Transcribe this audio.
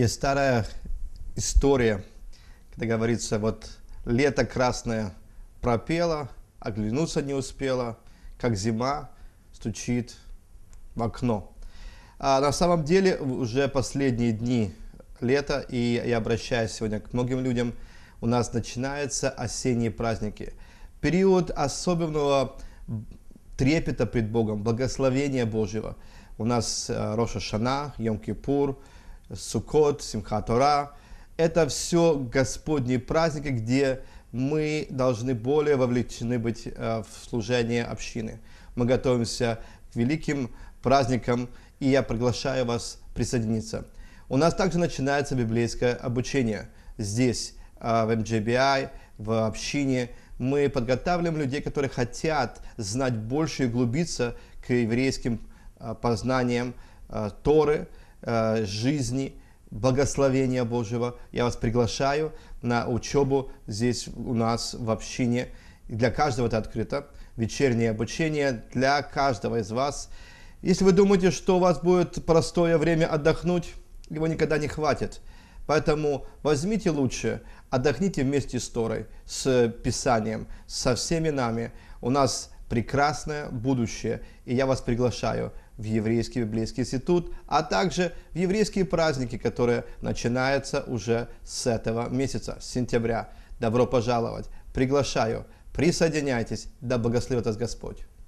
Есть старая история, когда говорится, вот лето красное пропело, оглянуться не успела, как зима стучит в окно. А на самом деле уже последние дни лета, и я обращаюсь сегодня к многим людям, у нас начинаются осенние праздники. Период особенного трепета пред Богом, благословения Божьего. У нас Рош ха-Шана, Йом-Кипур, Суккот, Симхат Тора. Это все Господние праздники, где мы должны более вовлечены быть в служение общины. Мы готовимся к великим праздникам, и я приглашаю вас присоединиться. У нас также начинается библейское обучение. Здесь, в МГБI, в общине, мы подготавливаем людей, которые хотят знать больше и углубиться к еврейским познаниям Торы, жизни, благословения Божьего. Я вас приглашаю на учебу здесь у нас в общине. И для каждого это открыто. Вечернее обучение для каждого из вас. Если вы думаете, что у вас будет простое время отдохнуть, его никогда не хватит. Поэтому возьмите лучше, отдохните вместе с Торой, с Писанием, со всеми нами. У нас прекрасное будущее, и я вас приглашаю в Еврейский библейский институт, а также в еврейские праздники, которые начинаются уже с этого месяца, с сентября. Добро пожаловать! Приглашаю! Присоединяйтесь! Да благословит вас Господь!